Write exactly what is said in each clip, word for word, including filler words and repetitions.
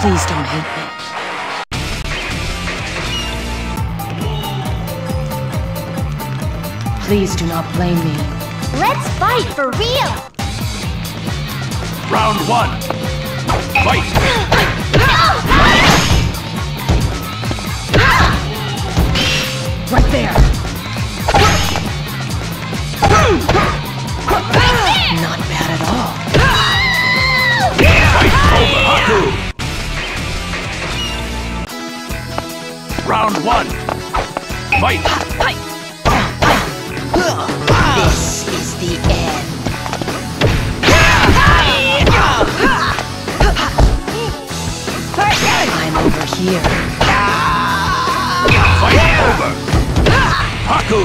Please don't hate me. Please do not blame me. Let's fight for real! Round one. Fight! Right there! Not bad at all. Fight over haku! Round one. Fight! This is the end. I'm over here. Fight over! Haku!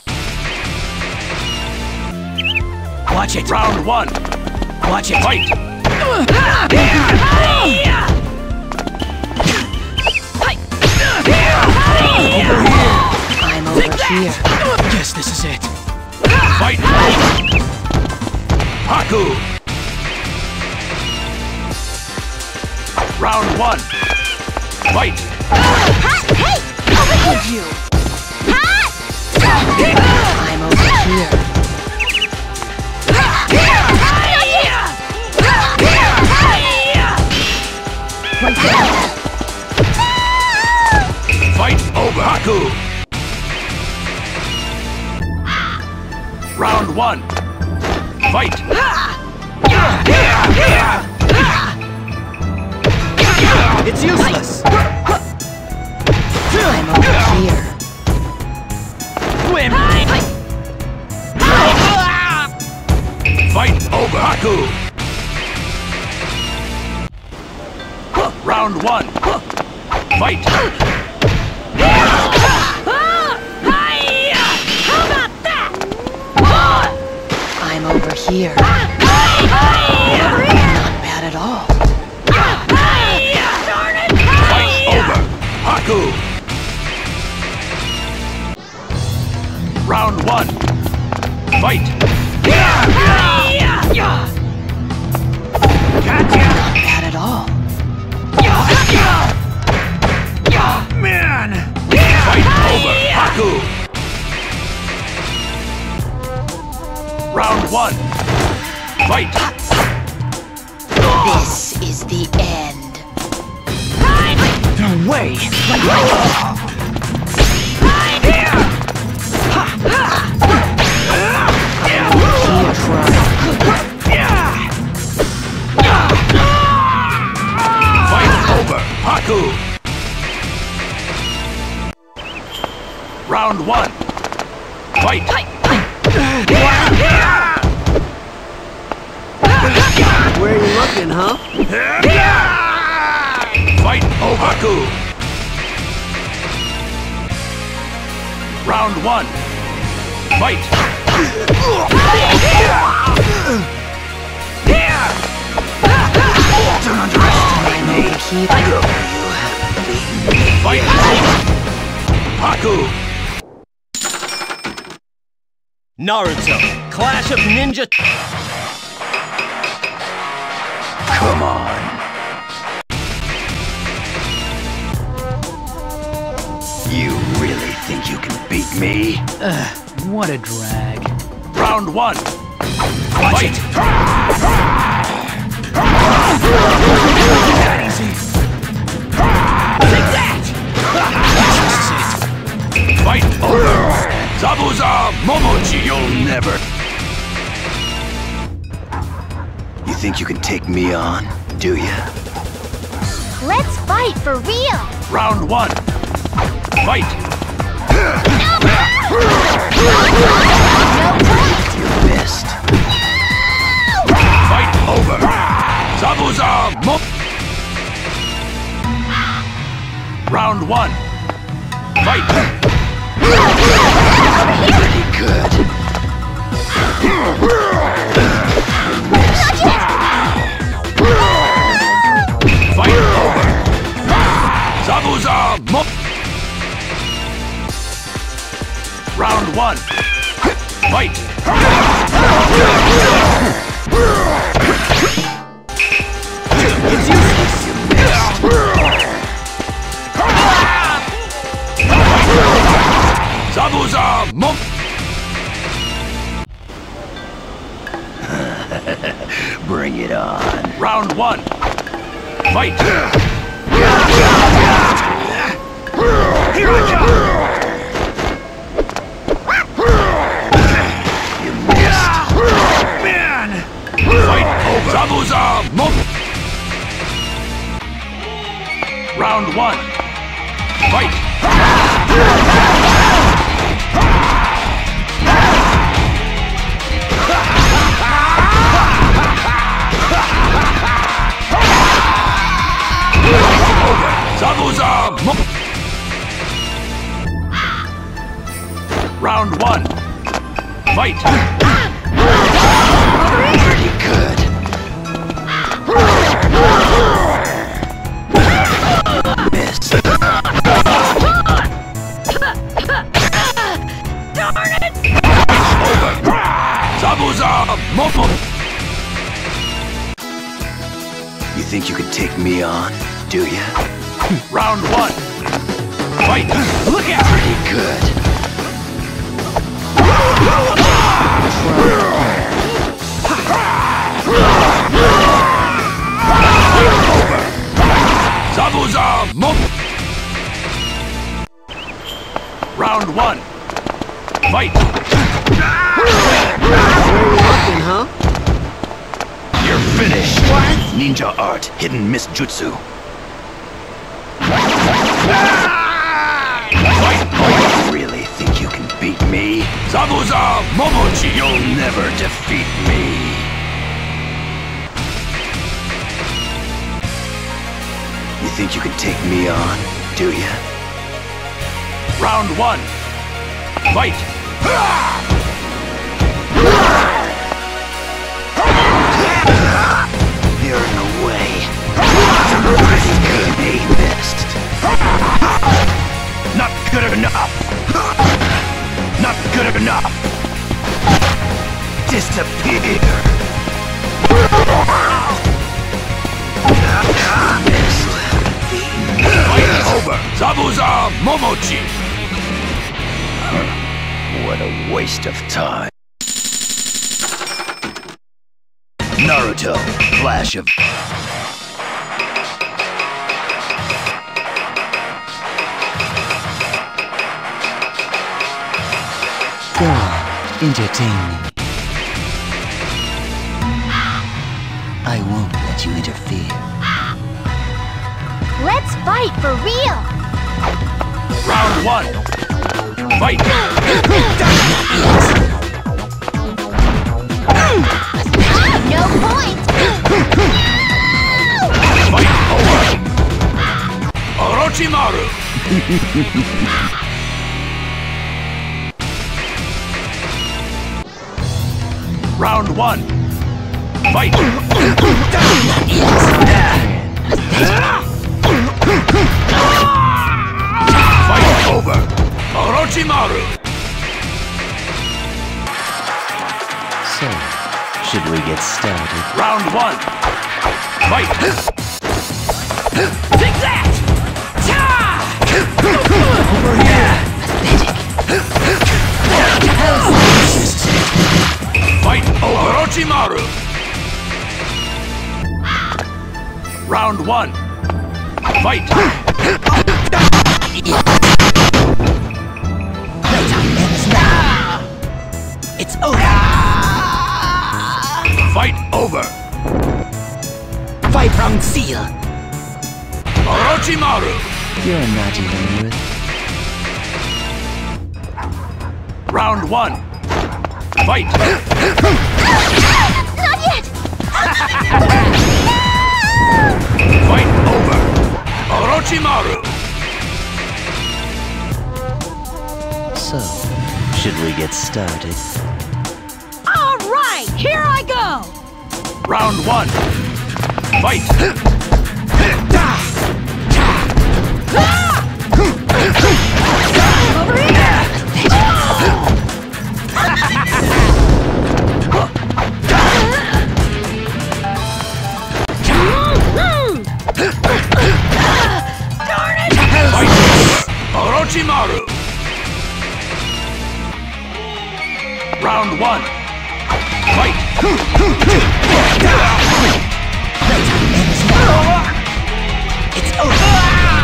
Watch it. Round one. Watch it. Fight! I'm over here. Yes, this is it. Fight! Haku! Round one. Fight! Hey! Over here! You. I'm over here. Right there. Fight over haku! Round one. Fight! It's useless. I'm over here. Swim. Fight over haku! Round one. Fight! I'm over here. Not bad at all. Fight over haku! Round one. Fight! Not bad at all. Man. Fight over haku! Round one. Fight! This is the end. No way. Fight over haku! Round one. Fight! Where are you looking, huh? Fight over haku! Round one. Fight! Don't underestimate me. Fight! Haku! Naruto, Clash of Ninja. Come on. You really think you can beat me? Ugh, what a drag. Round one. Watch Fight! it. That easy. Take that! Yes, this is it. Fight over! Zabuza Momochi! You'll never. You think you can take me on, do ya? Let's fight for real! Round one. Fight! You missed. Fight over! Zabuza Mo... Round one. Fight! Pretty good. Fight over! Zabuza Mo... Round one. Fight! It's useless. You missed. Bring it on. Round one. Fight! Here I come! You missed. Man! Fight over! Zabuza! Mo Round one. Fight! Zabuza! Mo Round one. Fight! Pretty good. Missed. Darn it! Over. Zabuza! Momo! You think you could take me on, do ya? Round one. Fight! Look out! Pretty good. Zabuza! Mo Round one. Fight! Looking, huh? You're finished. What? Ninja art, hidden miss jutsu. Fight! Oh, you really think you can beat me? Zabuza Momochi! You'll never defeat me. You think you can take me on, do ya? Round one. Fight! You're in the way. Pretty good. He missed. Not good enough. Not good enough. Disappear. Missed. Fight over. Zabuza Momochi. What a waste of time. Naruto, flash of... Go on, entertain me. I won't let you interfere. Let's fight for real! Round one. Fight! No point! Fight over! Orochimaru! Round one. Fight! Fight over! Orochimaru! So, should we get started? Round one. Fight! Take that! Over here! Fight over Orochimaru! Round one. Fight! It's over! Fight over! Fight from Seal! Orochimaru! You're not even worth. Round one. Fight! Not yet! Fight over! Orochimaru! So, should we get started? All right, here I go. Round one. Fight! Over here. Darn it! Fight! Orochimaru! Round one. Fight! It's over.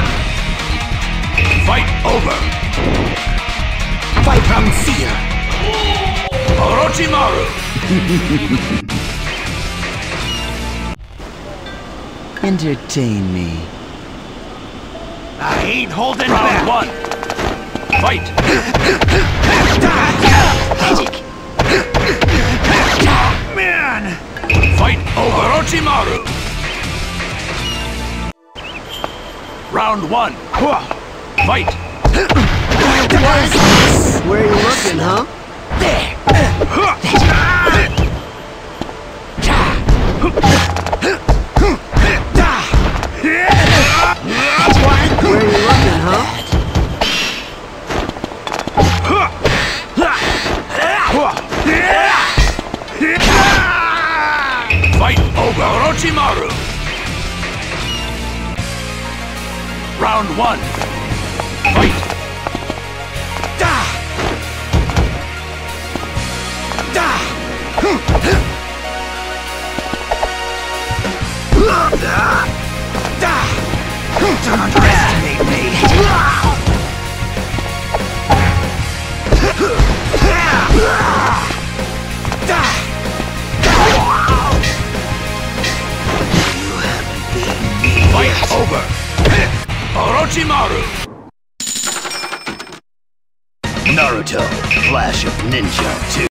Fight over. Fight round fear. Orochimaru. Entertain me. I ain't holding Round back. One. Fight. Magic. Man. Fight over Orochimaru. Round one. Fight. Where are you looking, huh? There. Where are you looking, huh? Fight over Orochimaru. Round one. Fight. Da. Da. Da. Don't underestimate me. Da. Fight over. Orochimaru. Naruto, Clash of Ninja two.